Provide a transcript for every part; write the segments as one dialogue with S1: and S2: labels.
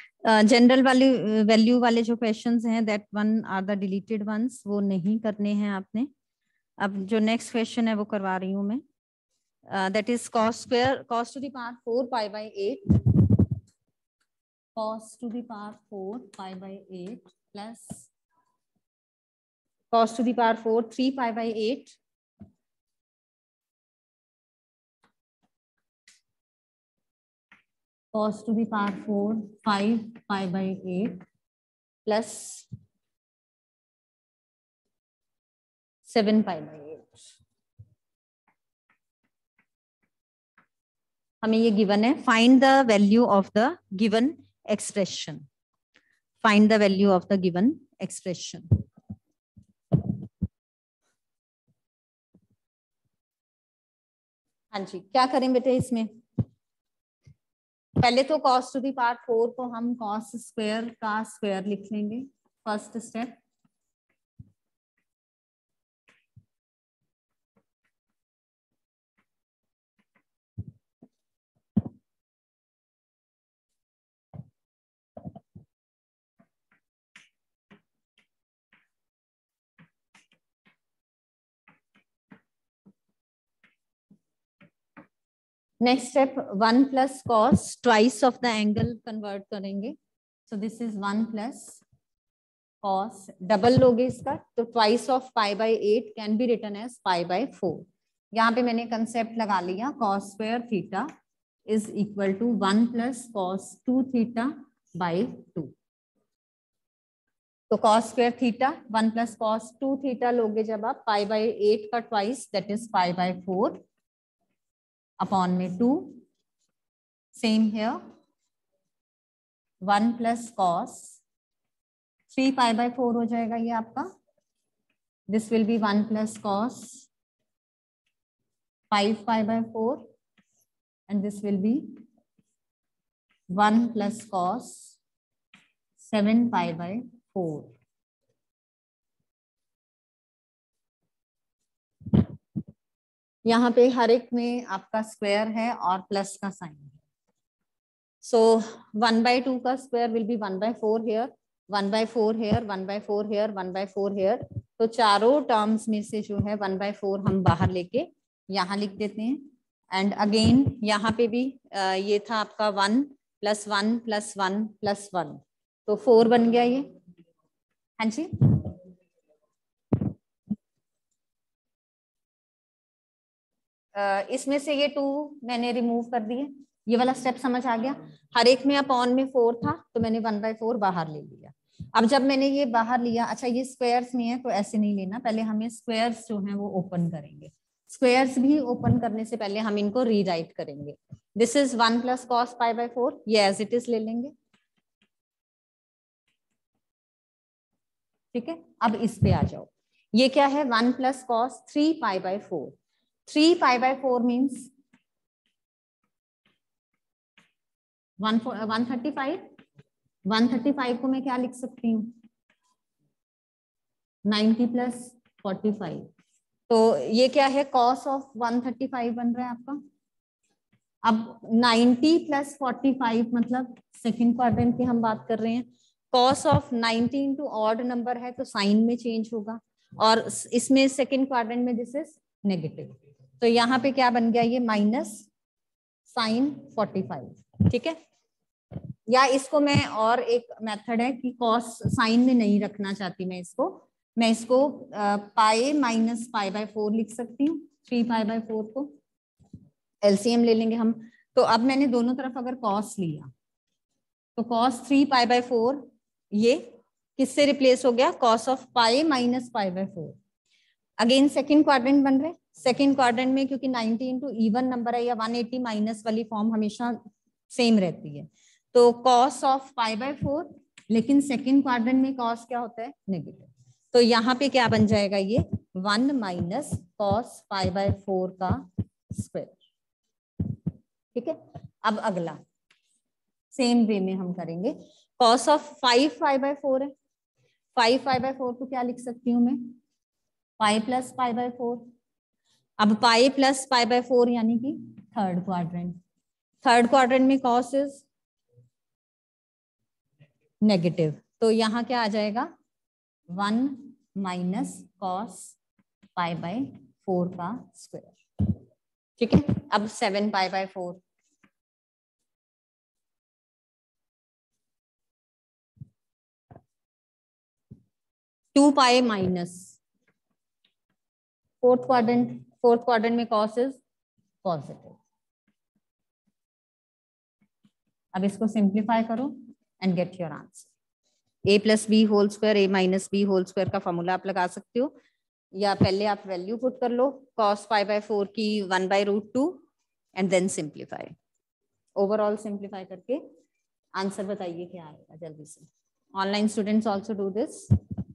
S1: General value वाले जो questions हैं that one are the deleted ones, वो नहीं करने हैं आपने। अब जो नेक्स्ट क्वेश्चन है वो करवा रही हूं मैं, that is cos square cos to the power 4 pi by 8, cos to the power 4 pi by 8 plus cos to the power 4 3 pi by 8 cos to the power 4 5 pi by 8 plus 7 pi by 8। हमें ये given है, find the value of the given expression, find the value of the given expression. हाँ जी, क्या करें बेटे इसमें? पहले तो cos टू दी पावर 4 को हम cos स्क्वायर का स्क्वायर लिख लेंगे, first step. Next step 1 plus cos twice of the angle convert करेंगे, so this is 1 plus cos, double लोगे इसका तो twice of pi by 8 can be written as pi by 4। यहाँ पे मैंने कंसेप्ट लगा लिया, cos square theta is equal to 1 plus cos 2 theta by 2। तो cos square theta 1 plus cos 2 theta लोगे जब आप, पाई बाय 8 का twice that is pi by 4 upon में 2। Same here 1 plus cos 3 pi by 4 हो जाएगा ये आपका, this will be 1 plus cos 5 pi by 4 and this will be 1 plus cos 7 pi by 4। यहाँ पे हर एक में आपका स्क्वायर है और प्लस का साइन है, सो 1/2 का square will be 1/4 here, 1/4 here, 1/4 here, 1/4 here. तो चारों टर्म्स में से जो है 1/4 हम बाहर लेके यहाँ लिख देते हैं। एंड अगेन यहाँ पे भी ये था आपका 1 प्लस 1 प्लस 1 प्लस 1, तो 4 बन गया ये। हाँ जी, इसमें से ये 2 मैंने रिमूव कर दिए, ये वाला स्टेप समझ आ गया। हर एक में अपॉन में 4 था तो मैंने 1/4 बाहर ले लिया। अब जब मैंने ये बाहर लिया, अच्छा ये स्क्वायर्स में है तो ऐसे नहीं लेना, पहले हमें स्क्वायर्स जो हैं वो ओपन करेंगे। स्क्वायर्स भी ओपन करने से पहले हम इनको रीराइट करेंगे। This is 1 plus cos pi by 4, ये एज इट इज ले लेंगे। ठीक है, अब इस पे आ जाओ, ये क्या है 1 plus cos 3 pi by 4। 3 pi by 4 means 135। 135 को मैं क्या लिख सकती हूँ, 90 प्लस 45। तो ये क्या है, cos ऑफ 135 बन रहा है आपका। अब 90 प्लस 45 मतलब सेकंड क्वाड्रेंट की हम बात कर रहे हैं। cos of 90 into odd number है तो साइन में चेंज होगा, और इसमें सेकंड क्वाड्रेंट में दिस इज नेगेटिव, तो यहाँ पे क्या बन गया ये माइनस साइन 45। ठीक है, या इसको मैं और एक मेथड है कि cos साइन में नहीं रखना चाहती मैं इसको पाई माइनस पाई बाय 4 लिख सकती हूँ। 3 पाई बाय 4 को एलसीएम ले लेंगे हम, तो अब मैंने दोनों तरफ अगर cos लिया तो cos 3 पाई बाय 4 ये किससे रिप्लेस हो गया, cos of pi minus pi by 4। Again second quadrant बन रहे, सेकंड क्वाड्रेंट में क्योंकि 90 इंटू इवन नंबर है या 180 माइनस वाली फॉर्म हमेशा सेम रहती है, तो cos ऑफ पाई बाय 4, लेकिन सेकंड क्वाड्रेंट में cos क्या होता है, नेगेटिव। तो यहाँ पे क्या बन जाएगा ये 1 माइनस cos पाई बाय 4 का स्क्वायर। ठीक है, अब अगला सेम वे में हम करेंगे। cos ऑफ 5 पाई बाय 4 है, 5 पाई बाय 4 को क्या लिख सकती हूँ मैं, पाई प्लस पाई बाय 4। अब पाई प्लस पाई बाय 4 यानी कि थर्ड क्वाड्रेंट में cos इज नेगेटिव, तो यहाँ क्या आ जाएगा 1 माइनस कॉस पाई बाय 4 का स्क्वायर। ठीक है, अब 7 pi by 4, 2 pi minus fourth quadrant में कॉस इज पॉजिटिव। अब इसको सिंप्लीफाई करो and get your answer. a plus b whole square, a minus b whole square का फॉर्मूला आप लगा सकते हो, या पहले आप वैल्यू पुट कर लो cos पाई बाय 4 की 1/√2 and then simplify. Overall simplify करके आंसर बताइए क्या आएगा जल्दी से। Online students also do this.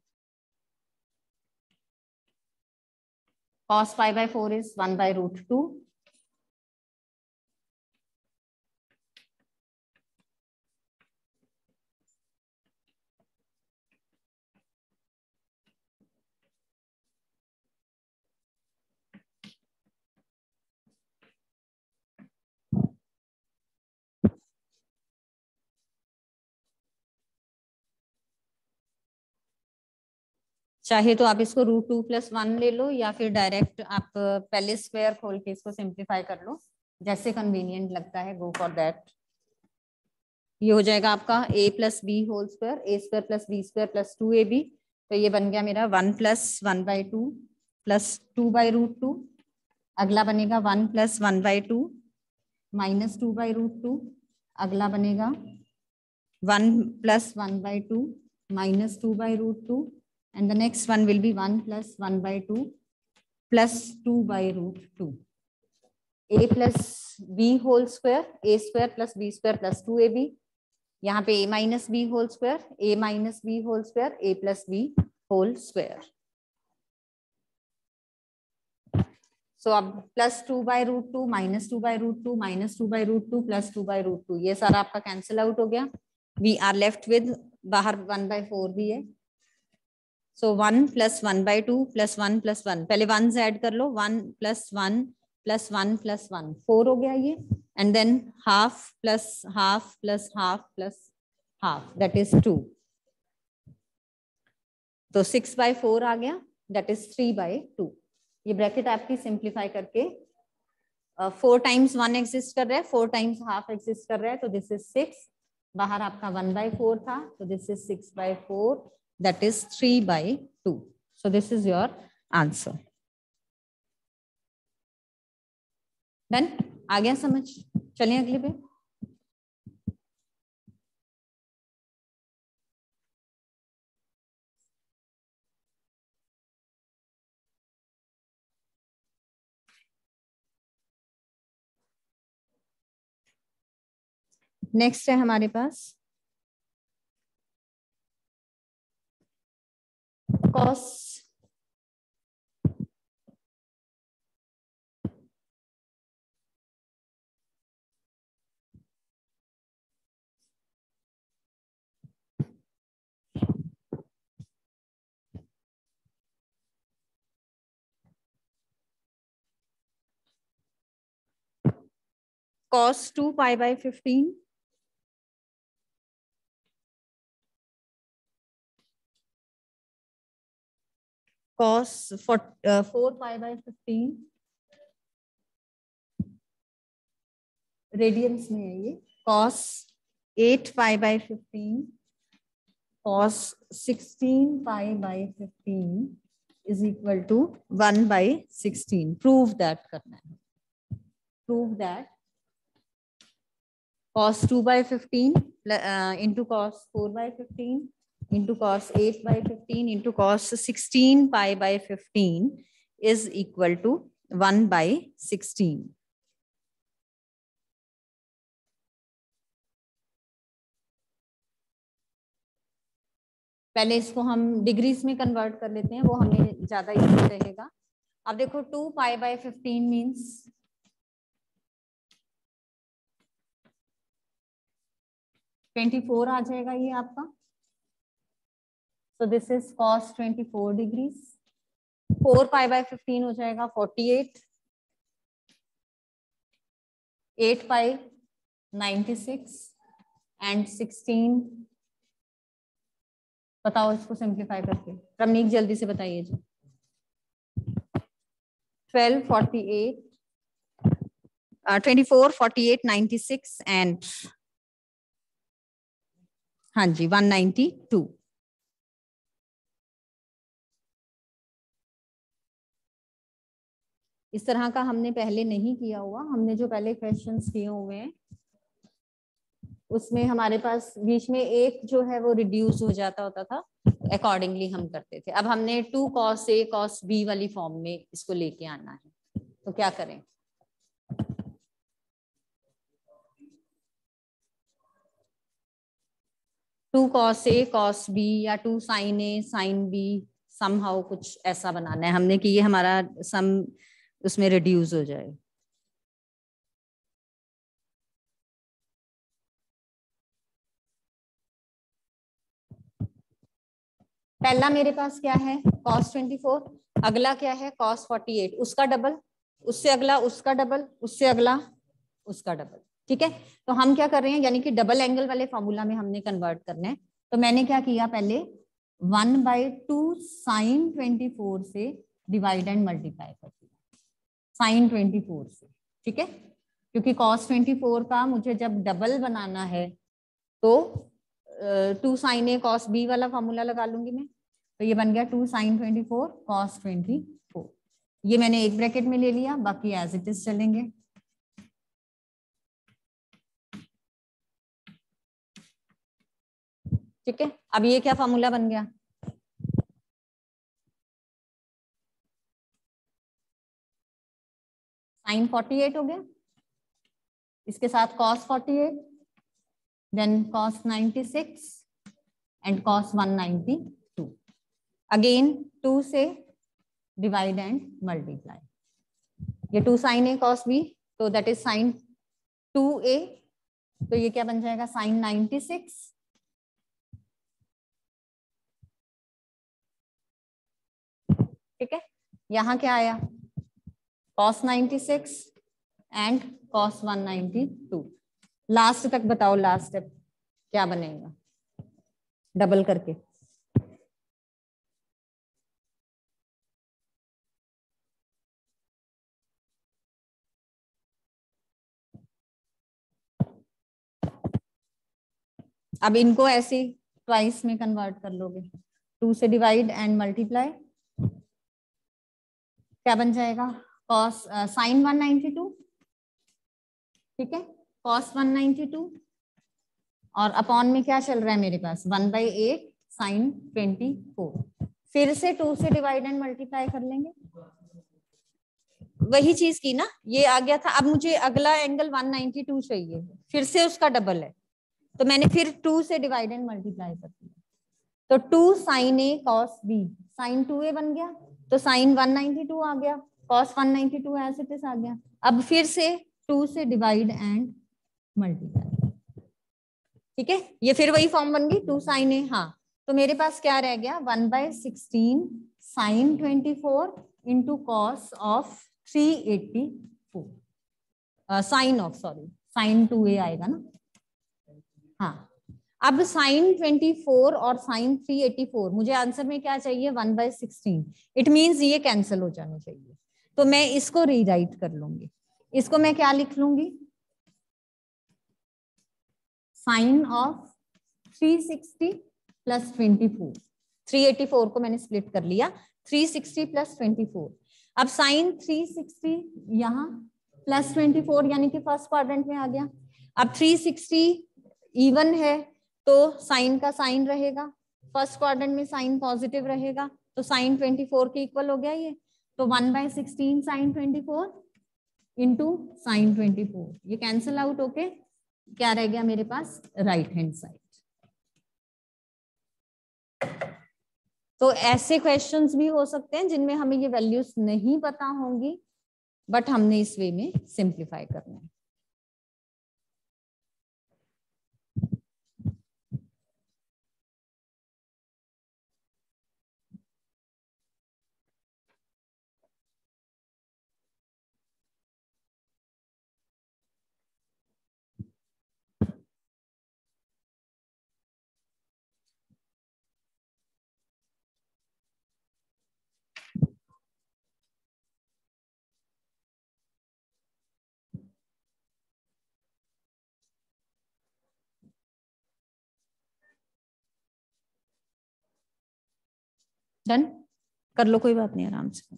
S1: cos pi by 4 is 1/√2. चाहे तो आप इसको √2 + 1 ले लो, या फिर डायरेक्ट आप पहले स्क्वायर खोल के इसको सिंप्लीफाई कर लो, जैसे कन्वीनियंट लगता है, गो फॉर दैट। ये हो जाएगा आपका a plus b whole square, a square plus b square plus 2ab, तो ये बन गया मेरा 1 + 1/2 प्लस 2/√2। अगला बनेगा 1 + 1/2 माइनस 2/√2। अगला बनेगा 1 + 1/2 minus 2/√2, and the next one will be 1 + 1/2 plus 2/√2. a plus b whole square, a square plus b square plus 2ab. यहाँ पे a minus b whole square, a minus b whole square, a plus b whole square. So अब plus 2/√2 minus 2/√2 minus 2/√2 plus 2/√2, ये सारा आपका cancel out हो गया। We are left with, बाहर 1/4 भी है, so 1 + 1/2 + 1 + 1, पहले 1 ऐड कर लो, 1 + 1 + 1 + 1, 4 हो गया ये, and then half plus half plus half plus half, that is 2, तो 6/4 आ गया, that is 3/2। ये ब्रैकेट आपकी सिंप्लीफाई करके 4 टाइम्स 1 एग्जिस्ट कर रहा है, 4 टाइम्स हाफ एग्जिस्ट कर रहा है, तो दिस इज 6, बाहर आपका 1/4 था, तो this is 6/4, that is 3/2. So this is your answer. Done? आ गया समझ? चलिए अगले पे। नेक्स्ट है हमारे पास cos cos 2π/15 cos 4π/15 रेडियंस में है ये, cos 8π/15 cos 16π/15 is equal to 1/16। Prove that करना है, prove that cos 2/15 into cos 4/15 into cos 8/15 into cos 16π/15 is equal to 1/16। पहले इसको हम डिग्रीज में कन्वर्ट कर लेते हैं, वो हमें ज्यादा इजी रहेगा। अब देखो 2π/15 मीन्स 24 आ जाएगा ये आपका, so this is cos 24 degrees. 4π/15 हो जाएगा 48, 8π 96 एंड 16 बताओ इसको सिंप्लीफाई करके, रमनीक जल्दी से बताइए जी। 12, 48, 24, 48, 96 एंड हाँ जी 192। इस तरह का हमने पहले नहीं किया हुआ, हमने जो पहले क्वेश्चंस किए हुए हैं उसमें हमारे पास बीच में एक जो है वो रिड्यूस हो जाता होता था, अकॉर्डिंगली हम करते थे। अब हमने 2 cos A cos B वाली फॉर्म में इसको लेके आना है, तो क्या करें? Two cos A cos B या 2 sin A sin B, somehow कुछ ऐसा बनाना है हमने कि ये हमारा सम उसमें रिड्यूस हो जाए। पहला मेरे पास क्या है cos 24, अगला क्या है cos 48, उसका डबल, उससे अगला उसका डबल, उससे अगला उसका डबल। ठीक है, तो हम क्या कर रहे हैं, यानी कि डबल एंगल वाले फॉर्मूला में हमने कन्वर्ट करना है। तो मैंने क्या किया, पहले 1/2 sin 24 से डिवाइड एंड मल्टीप्लाई कर दिया sin 24 से। ठीक है, क्योंकि cos 24 का मुझे जब डबल बनाना है तो 2 sin A cos B वाला फॉर्मूला लगा लूंगी मैं। तो ये बन गया 2 sin 24 cos 24, ये मैंने एक ब्रैकेट में ले लिया, बाकी एज इट इज चलेंगे। ठीक है, अब ये क्या फॉर्मूला बन गया, sin 48 हो गया, इसके साथ cos 48, then cos 96 and cos 192, again 2 से डिवाइड एंड मल्टीप्लाई। ये 2 sin A cos B, तो दैट इज sin 2A, तो ये क्या बन जाएगा sin 96। ठीक है, यहां क्या आया cos 96 एंड cos 192। लास्ट तक बताओ, लास्ट स्टेप क्या बनेगा डबल करके। अब इनको ऐसे ट्वाइस में कन्वर्ट कर लोगे, 2 से डिवाइड एंड मल्टीप्लाई, क्या बन जाएगा cos sin 192। ठीक है, cos 192 और अपॉन में क्या चल रहा है मेरे पास 1/8 sin 24, फिर से 2 से डिवाइड एंड मल्टीप्लाई कर लेंगे, वही चीज की ना, ये आ गया था। अब मुझे अगला एंगल 192 चाहिए, फिर से उसका डबल है, तो मैंने फिर 2 से डिवाइड एंड मल्टीप्लाई कर दिया, तो 2 sin A cos B, sin 2A बन गया, तो sin 192 आ गया, cos 192 एज इट इज आ गया। अब फिर से 2 से डिवाइड एंड मल्टीप्लाई। ठीक है, ये फिर वही फॉर्म बन गई 2 sin A। हाँ, तो मेरे पास क्या रह गया 1/16 sin 24 into cos of 384, sine of sorry sin 2A आएगा ना। हाँ, अब साइन 24 और साइन 384, मुझे आंसर में क्या चाहिए 1/16, इट मींस ये कैंसिल हो जाने चाहिए, तो मैं इसको रीराइट कर लूंगी। इसको मैं क्या लिख लूंगी, साइन ऑफ 360 प्लस 24, 384 को मैंने स्प्लिट कर लिया, 360 प्लस 24। अब साइन 360 यहाँ प्लस 24 यानी कि फर्स्ट क्वाड्रेंट में आ गया। अब 360 इवन है तो साइन का साइन रहेगा, फर्स्ट क्वाड्रेंट में साइन पॉजिटिव रहेगा, तो साइन 24 के इक्वल हो गया ये, तो 1/16 साइन 24 इंटू साइन 24, ये कैंसिल आउट होके क्या रह गया मेरे पास राइट हैंड साइड। तो ऐसे क्वेश्चंस भी हो सकते हैं जिनमें हमें ये वैल्यूज नहीं पता होंगी, बट हमने इस वे में सिंप्लीफाई करना है। डन, कर लो, कोई बात नहीं, आराम से।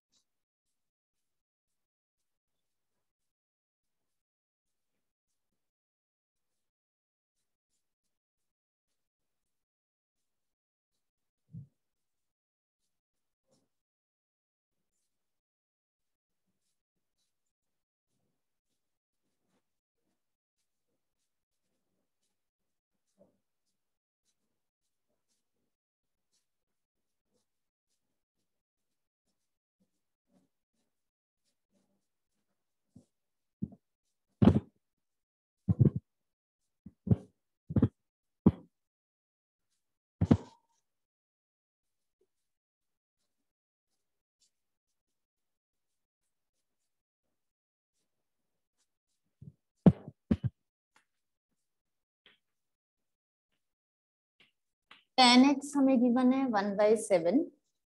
S1: टेन एक्स हमें गिवन है 1/7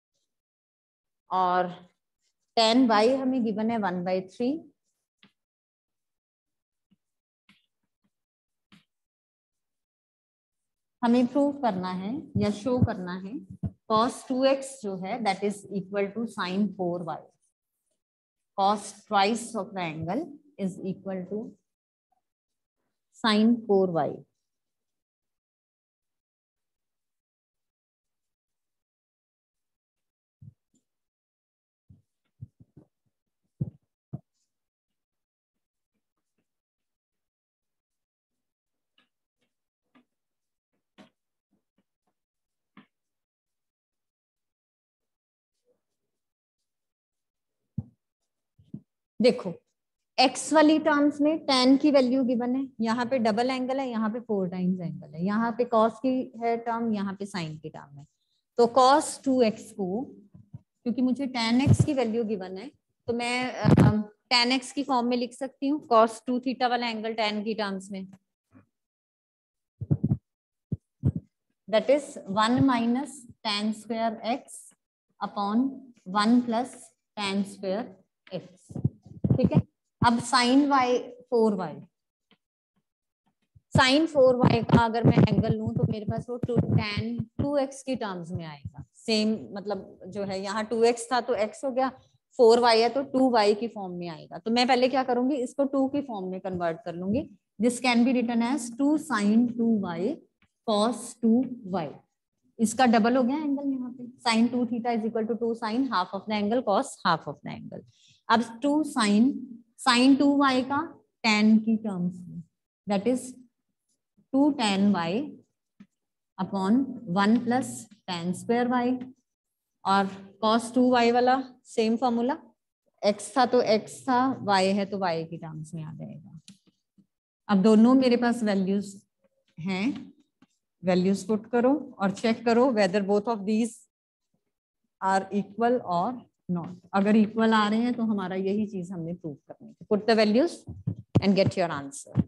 S1: और टेन वाई हमें गिवन है 1/3। हमें प्रूव करना है या शो करना है cos 2x जो है that is equal to sin 4y। cos twice of the angle is equal to sin 4y। देखो एक्स वाली टर्म्स में tan की वैल्यू गिवन है, यहाँ पे डबल एंगल है, यहाँ पे 4 टाइम्स एंगल है, यहाँ पे cos की है टर्म, यहाँ पे sin की टर्म है। तो cos 2x को, क्योंकि मुझे tan x की वैल्यू गिवन है, तो मैं tan x की फॉर्म में लिख सकती हूँ cos 2 थीटा वाला एंगल tan की टर्म्स में, that is 1 minus tan square x upon 1 plus tan square x। ठीक है, अब sin y 4y, sin 4y का अगर मैं एंगल लूं तो मेरे पास वो tan 2x की टर्म्स में आएगा। सेम मतलब जो है यहाँ 2x था तो x हो गया, 4y है तो 2y की फॉर्म में आएगा। तो मैं पहले क्या करूंगी, इसको 2 की फॉर्म में कन्वर्ट कर लूंगी। This can be written as 2 sin 2y cos 2y। इसका डबल हो गया एंगल यहाँ पे, sin 2 theta is equal to 2 sin half of the angle cos half of the angle. अब 2 sin 2y का tan की टर्म्स में, that is 2 tan y upon 1 plus tan square y, और cos 2y वाला same formula, x था तो x था, y है तो y की टर्म्स में आ जाएगा। अब दोनों मेरे पास वैल्यूज हैं, वैल्यूज पुट करो और चेक करो whether both of these are equal और नॉट। अगर इक्वल आ रहे हैं तो हमारा यही चीज हमने प्रूव करनी है। Put the values and get your answer.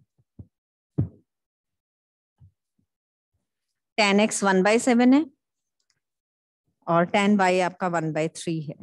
S1: tan x 1/7 है और tan y आपका 1/3 है।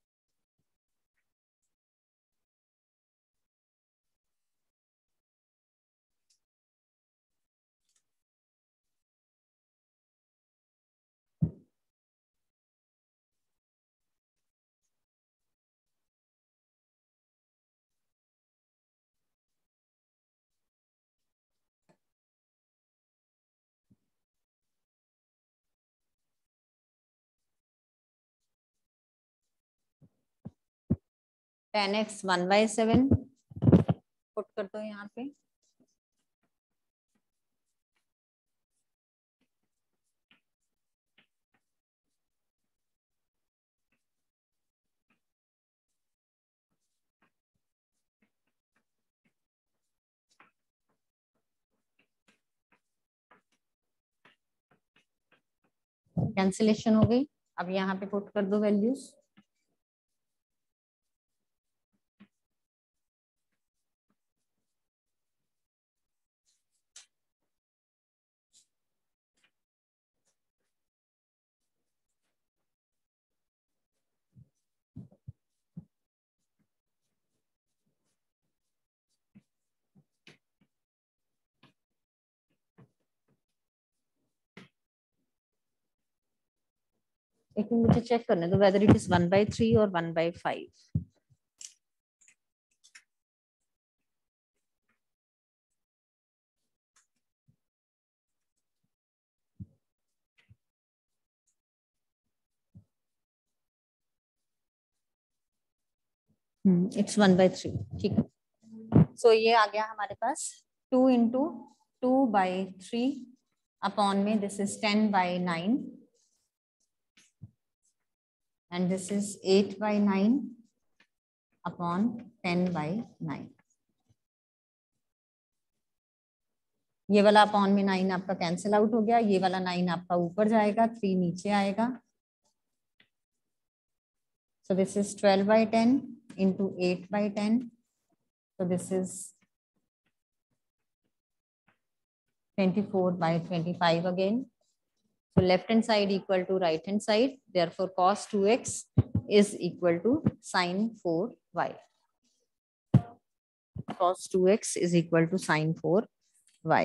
S1: tan x 1/7 पुट कर दो यहाँ पे। कैंसिलेशन हो गई। अब यहाँ पे पुट कर दो वैल्यूज। एक मिनट मुझे चेक करने दो वेदर इट इज 1/3 और 1/5। इट्स 1/3, ठीक है। सो ये आ गया हमारे पास 2 इंटू 2/3 अपॉन में this is 10/9 and this is 8/9 upon 10/9। ये वाला अपॉन में 9 आपका कैंसिल आउट हो गया, ये वाला 9 आपका ऊपर जाएगा, 3 नीचे आएगा। So this is 12/10 into 8/10. So this is 24/25 again. So left hand side equal to right hand side. Therefore cos 2x is equal to sin 4y. Cos 2x is equal to sin 4y.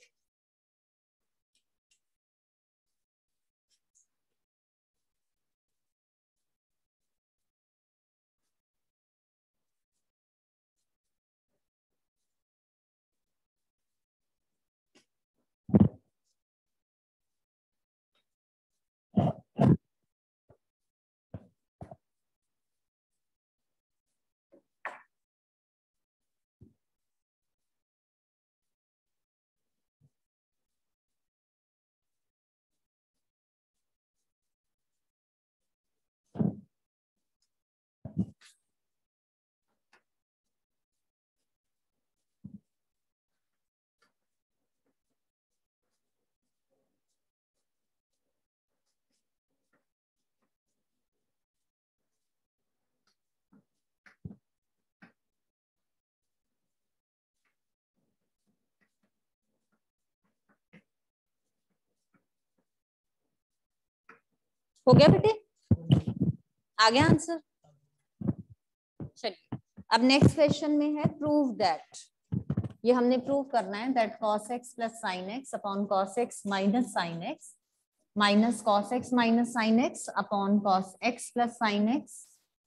S1: हो गया बेटे, आ गया answer. चलिए अब next question में है prove that, ये हमने प्रूव करना है that cos x plus sin x upon cos x minus sin x minus cos x minus sin x upon cos x plus sin x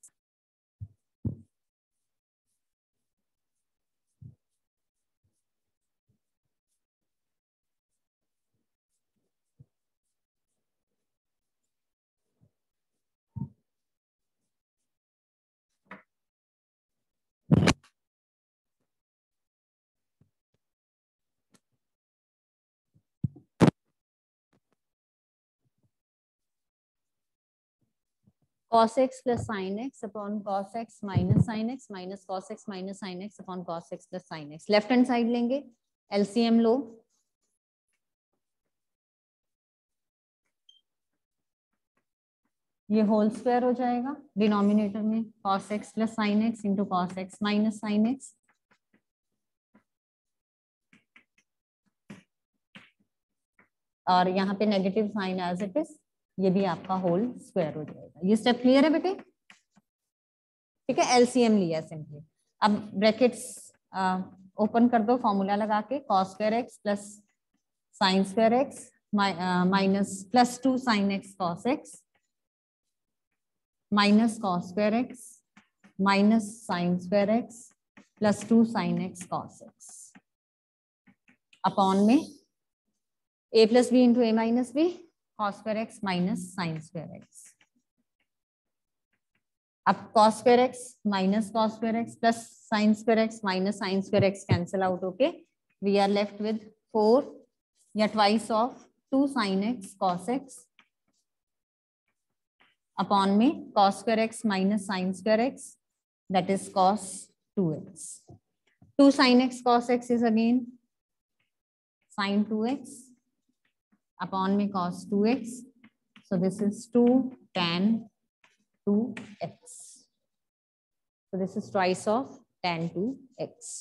S1: cos x plus sin x upon cos x minus sin x minus cos x minus sin x upon cos x plus sin x। Left hand side लेंगे, LCM लो, ये whole square हो जाएगा denominator में cos x plus sin x into cos x minus sin x, और यहाँ पे negative sign as it is, ये भी आपका होल स्क्वायर हो जाएगा। ये स्टेप क्लियर है बेटे? ठीक है, एलसीएम लिया सिंपली। अब ब्रैकेट्स ओपन कर दो फॉर्मूला लगा के, cos square x plus sine square x minus plus 2 sin x cos x minus cos square x minus sine square x plus 2 sin x cos x upon में a plus b into a minus b cos square x minus sine square x। अब cos square x minus cos square x plus sine square x minus sine square x cancel out होके we are left with 4 या twice of 2 sin x cos x upon में cos square x minus sine square x that is cos 2x। 2 sin x cos x is again sin 2x upon में cos 2x, so this is 2 tan 2x, so this is twice of tan 2x।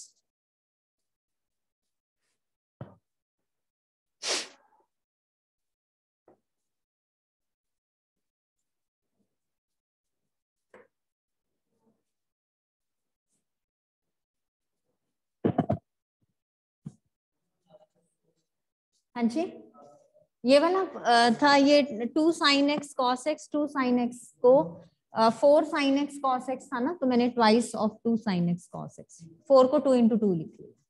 S1: हाँ जी, ये वाला था ये 2 sin x cos x, 2 sin x को 4 sin x cos x था ना, तो मैंने twice of 2 sin x cos x, 4 को 2 into 2 लिख लिया।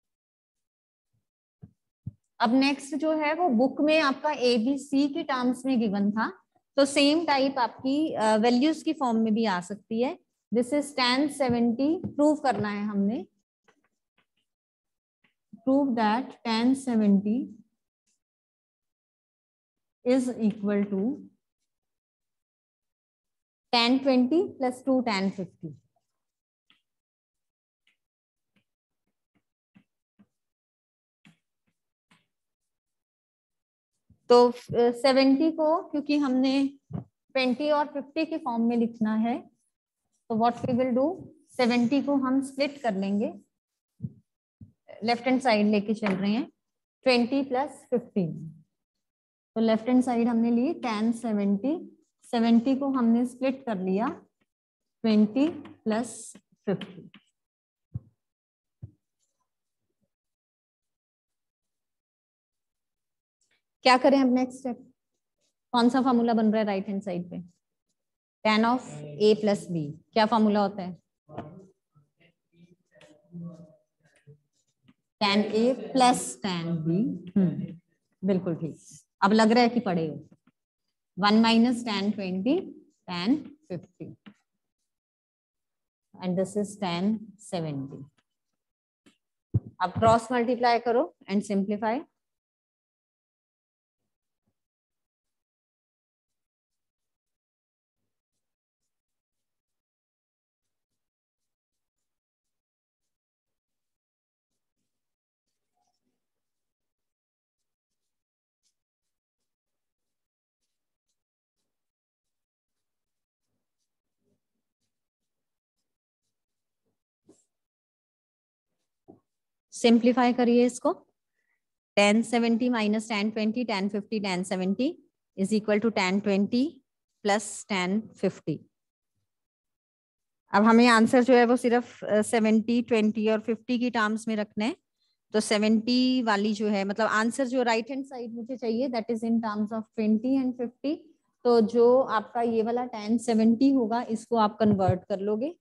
S1: अब नेक्स्ट जो है वो बुक में आपका ए बी सी के टर्म्स में गिवन था, तो सेम टाइप आपकी वैल्यूज की फॉर्म में भी आ सकती है। दिस इज tan 70, प्रूव करना है हमने, prove that tan 70 is equal to tan 20 plus 2 tan 50। तो 70 को क्योंकि हमने 20 और 50 के फॉर्म में लिखना है, तो व्हाट वी विल डू, 70 को हम स्प्लिट कर लेंगे, लेफ्ट हैंड साइड लेके चल रहे हैं 20 plus 15। तो लेफ्ट हैंड साइड हमने ली tan 70, 70 को हमने स्प्लिट कर लिया 20 plus 50। क्या करें अब नेक्स्ट स्टेप, कौन सा फॉर्मूला बन रहा है राइट हैंड साइड पे, tan of a plus b, क्या फॉर्मूला होता है, tan a plus tan b। बिल्कुल ठीक, अब लग रहा है कि पढ़े हो। 1 minus tan 20 tan 50 and this is tan 70। अब क्रॉस मल्टीप्लाई करो एंड सिंप्लीफाई। सिंप्लीफाई करिए इसको, tan 70 minus tan 20 tan 50 tan 70 is equal to tan 20 plus tan 50। अब हमें आंसर जो है वो सिर्फ 70, 20 और 50 की टर्म्स में रखना है। तो 70 वाली जो है, मतलब आंसर जो राइट हैंड साइड मुझे चाहिए that is in terms of 20 and 50। तो जो आपका ये वाला tan 70 होगा इसको आप कन्वर्ट कर लोगे।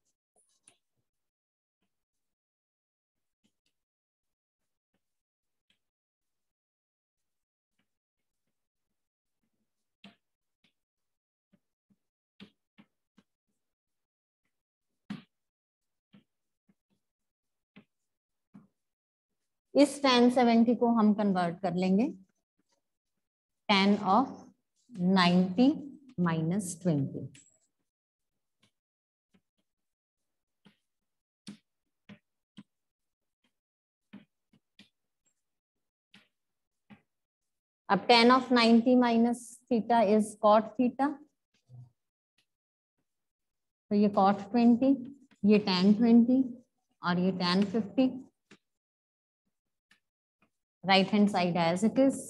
S1: इस tan 70 को हम कन्वर्ट कर लेंगे tan ऑफ 90 minus 20। अब tan of 90 minus theta is cot theta, तो ये cot 20, ये tan 20 और ये tan 50, right hand side as it is.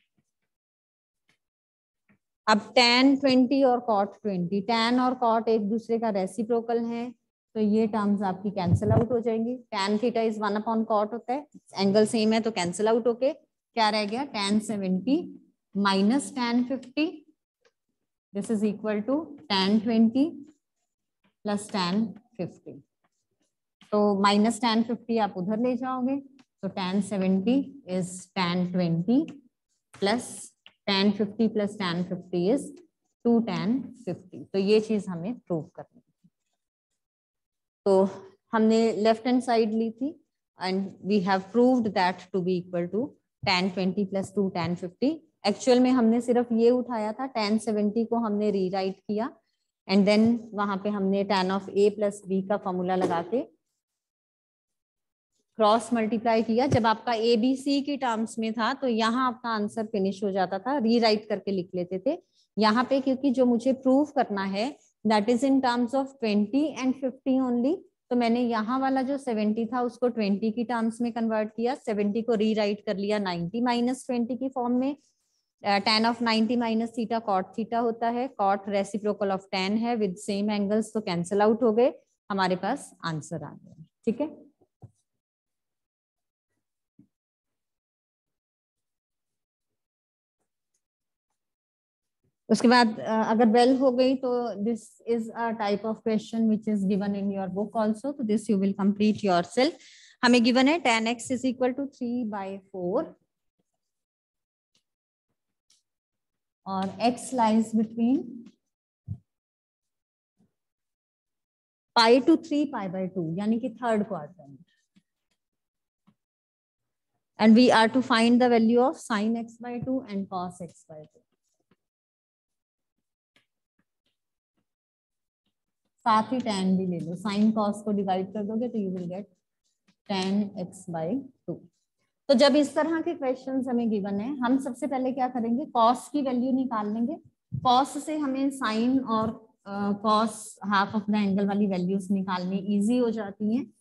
S1: अब tan 20 और cot 20, tan और cot एक दूसरे का रेसिप्रोकल है, तो ये टर्म्स आपकी कैंसिल आउट हो जाएंगी। tan थीटा इज 1/cot होता है, एंगल सेम है तो कैंसिल आउट होके क्या रह गया, tan 70 minus tan 50, this is equal to tan 20 plus tan 50। तो माइनस tan 50 आप उधर ले जाओगे, तो tan 70 is tan 20 plus tan 50 plus tan 50 is 2 tan 50। तो ये चीज हमें प्रूव करनी है। तो हमने लेफ्ट हैंड साइड ली थी and we have proved that to be equal to tan 20 plus 2 tan 50। Actual में हमने सिर्फ ये उठाया था, tan 70 को हमने रीराइट किया एंड देन वहां पे हमने tan of a plus b का फॉर्मूला लगा के क्रॉस मल्टीप्लाई किया। जब आपका ए बी सी की टर्म्स में था तो यहाँ आपका आंसर फिनिश हो जाता था, रीराइट करके लिख लेते थे। यहाँ पे क्योंकि जो मुझे प्रूव करना है that is in terms of 20 and 50 only, तो मैंने यहाँ वाला जो 70 था उसको 20 की टर्म्स में कन्वर्ट किया, 70 को रीराइट कर लिया 90 माइनस 20 की फॉर्म में। tan of 90 minus theta cot theta होता है, cot रेसिप्रोकल ऑफ tan है विद सेम एंगल्स, तो कैंसिल आउट हो गए, हमारे पास आंसर आ गया। ठीक है, उसके बाद अगर वेल हो गई तो this is a type of question which is given in your book also, तो this you will complete yourself. हमें गिवन है tan x is equal to 3/4 और x lies between pi to 3 pi/2 यानी कि third quadrant, and we are to find the value of sin x/2 and cos x/2। साथ ही tan भी ले लो, sin cos को डिवाइड कर दोगे तो you will get tan x/2। तो जब इस तरह के क्वेश्चंस हमें गिवन है, हम सबसे पहले क्या करेंगे, cos की वैल्यू निकाल लेंगे। cos से हमें sin और cos half of the angle वाली वैल्यूज निकालनी इजी हो जाती हैं,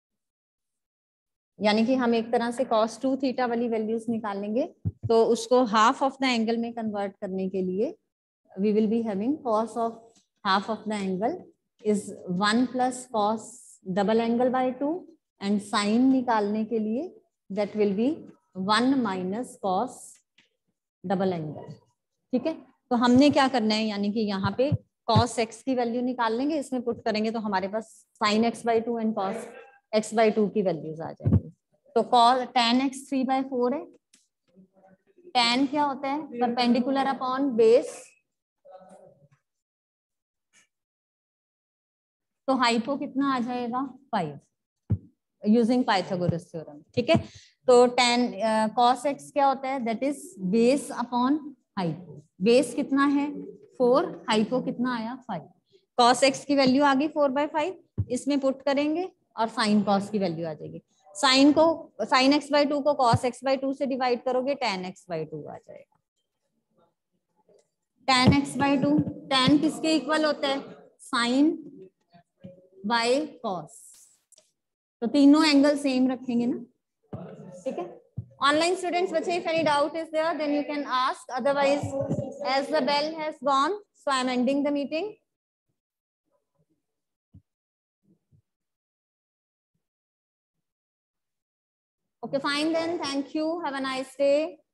S1: यानी कि हम एक तरह से cos 2 थीटा वाली वैल्यूज निकाल लेंगे, तो उसको हाफ ऑफ द एंगल में कन्वर्ट करने के लिए we will be having cos of half of the angle is 1 plus cos double angle by 2 and sine निकालने के लिए that will be 1 minus cos double angle. ठीक है, तो हमने क्या करना है, यानी कि यहाँ पे cos x की वैल्यू निकाल लेंगे, इसमें पुट करेंगे तो हमारे पास sin x/2 and cos x/2 की वैल्यूज आ जाएंगी। तो cos tan x 3/4 है। tan क्या होता है, परपेंडिकुलर अपॉन बेस, तो हाइपो कितना आ जाएगा 5 यूजिंग पाइथागोरस थ्योरम। ठीक है, तो tan cos x क्या होता है, that is base upon hypo. Base कितना है 4, हाइपो कितना आया 5। cos x की वैल्यू आ गई 4/5, इसमें पुट करेंगे और sin cos की वैल्यू आ जाएगी। sin x/2 को cos x/2 से डिवाइड करोगे tan x/2 आ जाएगा। tan x/2, tan किसके इक्वल होता है, sin बाय cos, तो तीनों एंगल सेम रखेंगे ना। ठीक है, ऑनलाइन स्टूडेंट्स बच्चे, if any doubt is there then you can ask, otherwise as the bell has gone so I am ending the meeting. Okay, fine then, thank you, have a nice day.